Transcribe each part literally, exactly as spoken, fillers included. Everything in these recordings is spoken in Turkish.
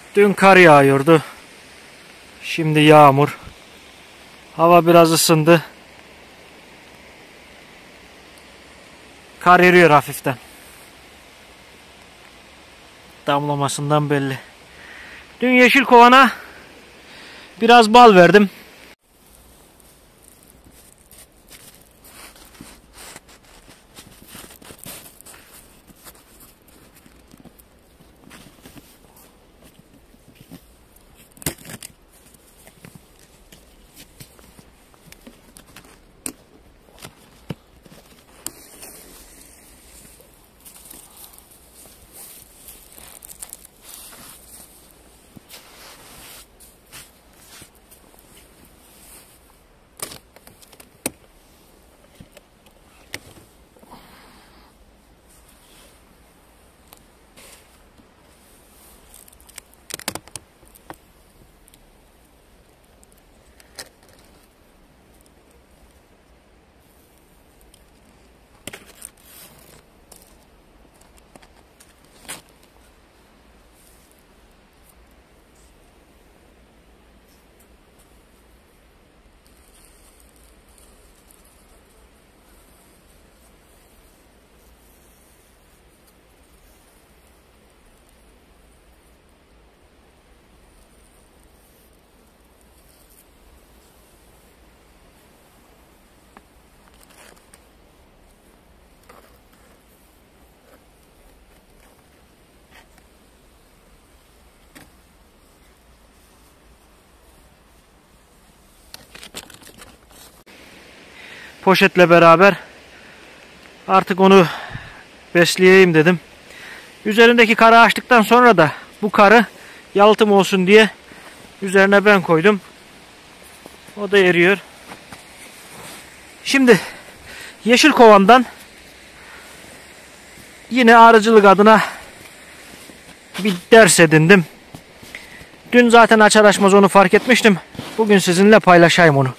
Dün kar yağıyordu. Şimdi yağmur. Hava biraz ısındı. Kar eriyor hafiften. Damlamasından belli. Dün yeşil kovana biraz bal verdim. Poşetle beraber artık onu besleyeyim dedim. Üzerindeki karı açtıktan sonra da bu karı yalıtım olsun diye üzerine ben koydum. O da eriyor. Şimdi yeşil kovandan yine arıcılık adına bir ders edindim. Dün zaten açar açmaz onu fark etmiştim. Bugün sizinle paylaşayım onu.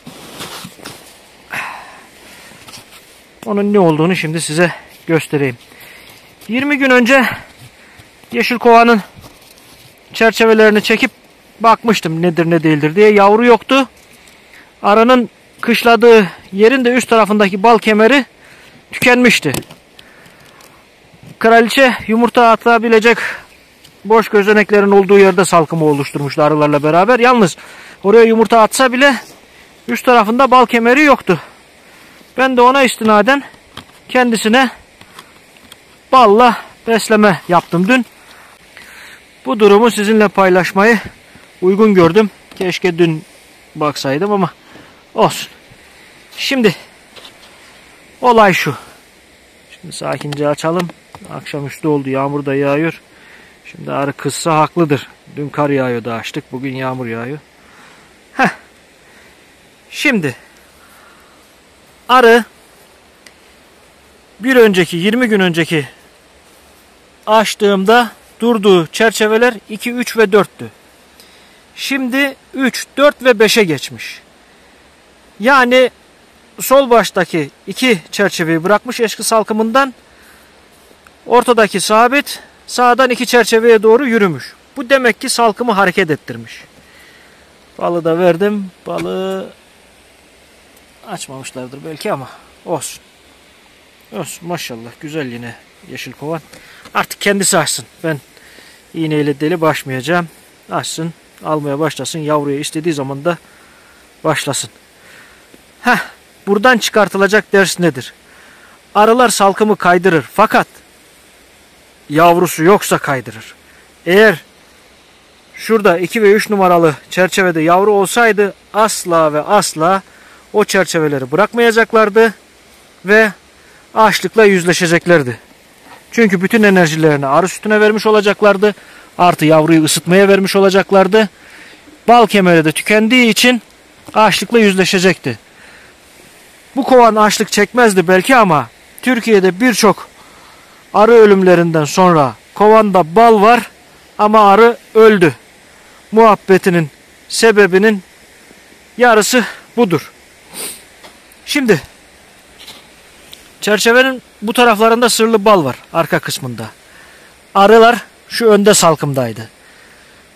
Onun ne olduğunu şimdi size göstereyim. yirmi gün önce yeşil kovanın çerçevelerini çekip bakmıştım nedir ne değildir diye. Yavru yoktu. Arının kışladığı yerin de üst tarafındaki bal kemeri tükenmişti. Kraliçe yumurta atabilecek boş gözeneklerin olduğu yerde salkımı oluşturmuştu arılarla beraber. Yalnız oraya yumurta atsa bile üst tarafında bal kemeri yoktu. Ben de ona istinaden kendisine balla besleme yaptım dün. Bu durumu sizinle paylaşmayı uygun gördüm. Keşke dün baksaydım ama olsun. Şimdi olay şu. Şimdi sakince açalım. Akşamüstü oldu. Yağmur da yağıyor. Şimdi arı kızsa haklıdır. Dün kar yağıyordu, açtık. Bugün yağmur yağıyor. Heh. Şimdi arı bir önceki yirmi gün önceki açtığımda durduğu çerçeveler iki, üç ve dörttü. Şimdi üç, dört ve beşe geçmiş. Yani sol baştaki iki çerçeveyi bırakmış eski salkımından. Ortadaki sabit, sağdan iki çerçeveye doğru yürümüş. Bu demek ki salkımı hareket ettirmiş. Balı da verdim. Balı açmamışlardır belki ama olsun. Olsun maşallah, güzel yine yeşil kovan. Artık kendisi açsın. Ben iğneyle deli başmayacağım. Açsın, almaya başlasın. Yavruya istediği zaman da başlasın. Heh, buradan çıkartılacak ders nedir? Arılar salkımı kaydırır fakat yavrusu yoksa kaydırır. Eğer şurada iki ve üç numaralı çerçevede yavru olsaydı asla ve asla o çerçeveleri bırakmayacaklardı ve açlıkla yüzleşeceklerdi. Çünkü bütün enerjilerini arı sütüne vermiş olacaklardı. Artı yavruyu ısıtmaya vermiş olacaklardı. Bal kemeri de tükendiği için açlıkla yüzleşecekti. Bu kovan açlık çekmezdi belki ama Türkiye'de birçok arı ölümlerinden sonra kovanda bal var ama arı öldü. Muhabbetinin sebebinin yarısı budur. Şimdi çerçevenin bu taraflarında sırlı bal var arka kısmında. Arılar şu önde salkımdaydı.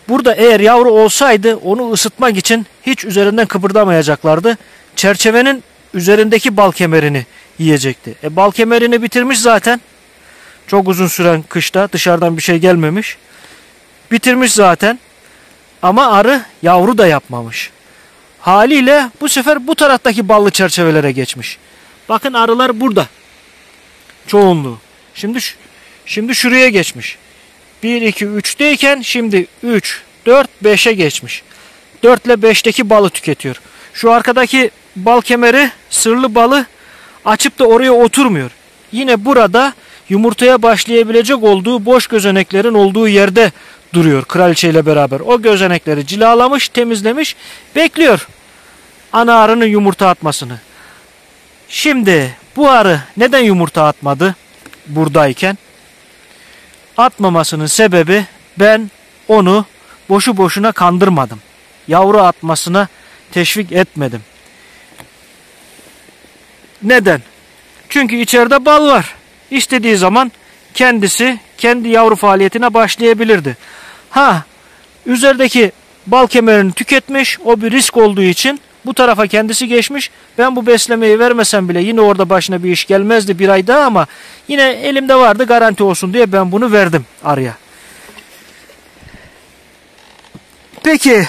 Burada eğer yavru olsaydı onu ısıtmak için hiç üzerinden kıpırdamayacaklardı. Çerçevenin üzerindeki bal kemerini yiyecekti. E, bal kemerini bitirmiş zaten. Çok uzun süren kışta dışarıdan bir şey gelmemiş. Bitirmiş zaten. Ama arı yavru da yapmamış. Haliyle bu sefer bu taraftaki ballı çerçevelere geçmiş. Bakın arılar burada. Çoğunluğu. Şimdi şimdi şuraya geçmiş. bir, iki, üçteyken şimdi üç, dört, beşe geçmiş. dört ile beşteki balı tüketiyor. Şu arkadaki bal kemeri, sırlı balı açıp da oraya oturmuyor. Yine burada yumurtaya başlayabilecek olduğu boş gözeneklerin olduğu yerde duruyor kraliçe ile beraber. O gözenekleri cilalamış, temizlemiş, bekliyor ana arının yumurta atmasını. Şimdi bu arı neden yumurta atmadı buradayken? Atmamasının sebebi, ben onu boşu boşuna kandırmadım. Yavru atmasına teşvik etmedim. Neden? Çünkü içeride bal var. İstediği zaman kendisi kendi yavru faaliyetine başlayabilirdi. Ha, üzerdeki bal kemerini tüketmiş, o bir risk olduğu için bu tarafa kendisi geçmiş. Ben bu beslemeyi vermesem bile yine orada başına bir iş gelmezdi bir ay daha, ama yine elimde vardı garanti olsun diye ben bunu verdim arıya. Peki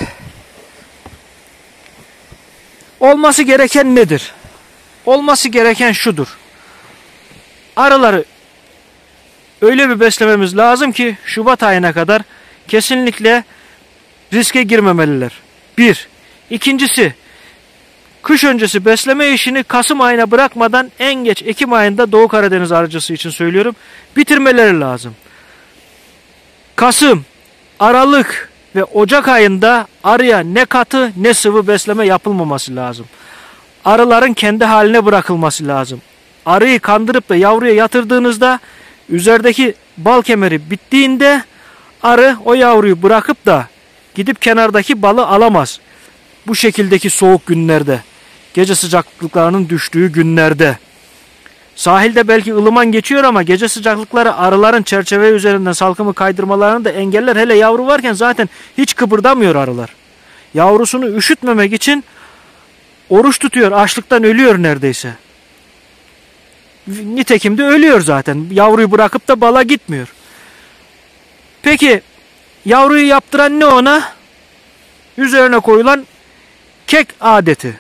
olması gereken nedir? Olması gereken şudur. Arıları öyle bir beslememiz lazım ki Şubat ayına kadar kesinlikle riske girmemeliler. Bir. İkincisi, kış öncesi besleme işini Kasım ayına bırakmadan en geç Ekim ayında Doğu Karadeniz arıcısı için söylüyorum, bitirmeleri lazım. Kasım, Aralık ve Ocak ayında arıya ne katı ne sıvı besleme yapılmaması lazım. Arıların kendi haline bırakılması lazım. Arıyı kandırıp da yavruya yatırdığınızda üzerdeki bal kemeri bittiğinde arı o yavruyu bırakıp da gidip kenardaki balı alamaz. Bu şekildeki soğuk günlerde, gece sıcaklıklarının düştüğü günlerde. Sahilde belki ılıman geçiyor ama gece sıcaklıkları arıların çerçeve üzerinden salkımı kaydırmalarını da engeller. Hele yavru varken zaten hiç kıpırdamıyor arılar. Yavrusunu üşütmemek için oruç tutuyor, açlıktan ölüyor neredeyse. Nitekim de ölüyor zaten. Yavruyu bırakıp da bala gitmiyor. Peki yavruyu yaptıran ne ona? Üzerine koyulan kek adeti.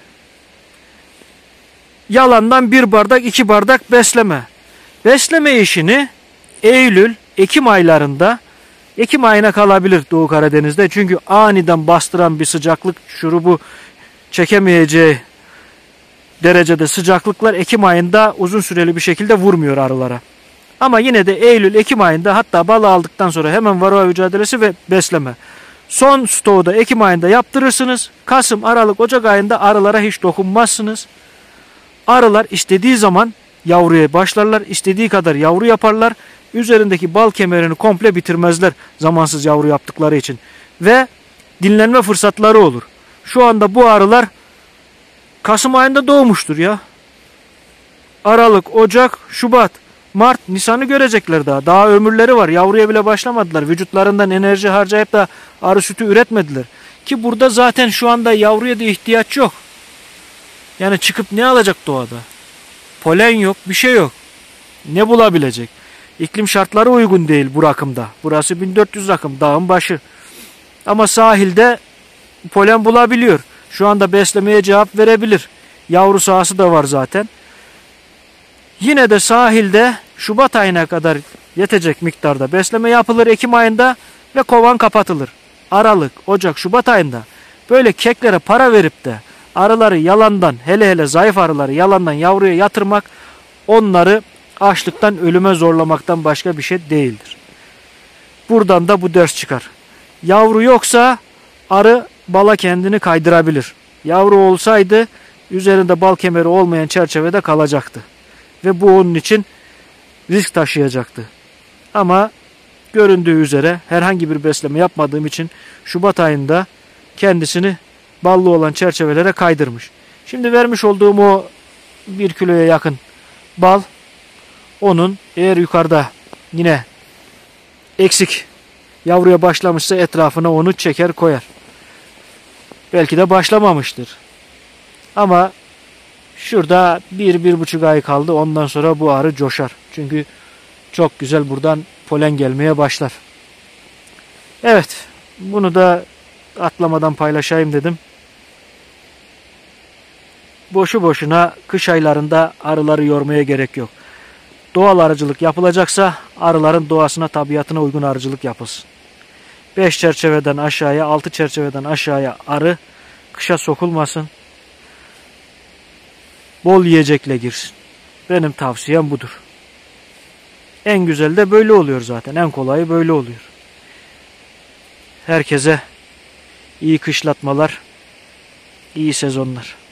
Yalandan bir bardak iki bardak besleme. Besleme işini Eylül, Ekim aylarında, Ekim ayına kalabilir Doğu Karadeniz'de. Çünkü aniden bastıran bir sıcaklık, şurubu çekemeyeceği derecede sıcaklıklar Ekim ayında uzun süreli bir şekilde vurmuyor arılara. Ama yine de Eylül, Ekim ayında, hatta balı aldıktan sonra hemen varroa mücadelesi ve besleme. Son stoğu da Ekim ayında yaptırırsınız. Kasım, Aralık, Ocak ayında arılara hiç dokunmazsınız. Arılar istediği zaman yavruya başlarlar, istediği kadar yavru yaparlar. Üzerindeki bal kemerini komple bitirmezler zamansız yavru yaptıkları için. Ve dinlenme fırsatları olur. Şu anda bu arılar Kasım ayında doğmuştur ya. Aralık, Ocak, Şubat, Mart, Nisan'ı görecekler daha. Daha ömürleri var. Yavruya bile başlamadılar. Vücutlarından enerji harcayıp da arı sütü üretmediler. Ki burada zaten şu anda yavruya da ihtiyaç yok. Yani çıkıp ne alacak doğada? Polen yok, bir şey yok. Ne bulabilecek? İklim şartları uygun değil bu rakımda. Burası bin dört yüz rakım, dağın başı. Ama sahilde polen bulabiliyor. Şu anda beslemeye cevap verebilir. Yavru sahası da var zaten. Yine de sahilde Şubat ayına kadar yetecek miktarda besleme yapılır Ekim ayında ve kovan kapatılır. Aralık, Ocak, Şubat ayında böyle keklere para verip de arıları yalandan, hele hele zayıf arıları yalandan yavruya yatırmak, onları açlıktan ölüme zorlamaktan başka bir şey değildir. Buradan da bu ders çıkar. Yavru yoksa arı bala kendini kaydırabilir. Yavru olsaydı üzerinde bal kemeri olmayan çerçevede kalacaktı. Ve bu onun için risk taşıyacaktı. Ama göründüğü üzere herhangi bir besleme yapmadığım için Şubat ayında kendisini ballı olan çerçevelere kaydırmış. Şimdi vermiş olduğum o bir kiloya yakın bal, onun eğer yukarıda yine eksik Yavruya başlamışsa etrafına onu çeker koyar. Belki de başlamamıştır. Ama şurada bir, bir buçuk ay kaldı. Ondan sonra bu arı coşar. Çünkü çok güzel buradan polen gelmeye başlar. Evet. Bunu da atlamadan paylaşayım dedim. Boşu boşuna kış aylarında arıları yormaya gerek yok. Doğal arıcılık yapılacaksa arıların doğasına, tabiatına uygun arıcılık yapılsın. beş çerçeveden aşağıya, altı çerçeveden aşağıya arı kışa sokulmasın. Bol yiyecekle girsin. Benim tavsiyem budur. En güzel de böyle oluyor zaten. En kolayı böyle oluyor. Herkese iyi kışlatmalar, iyi sezonlar.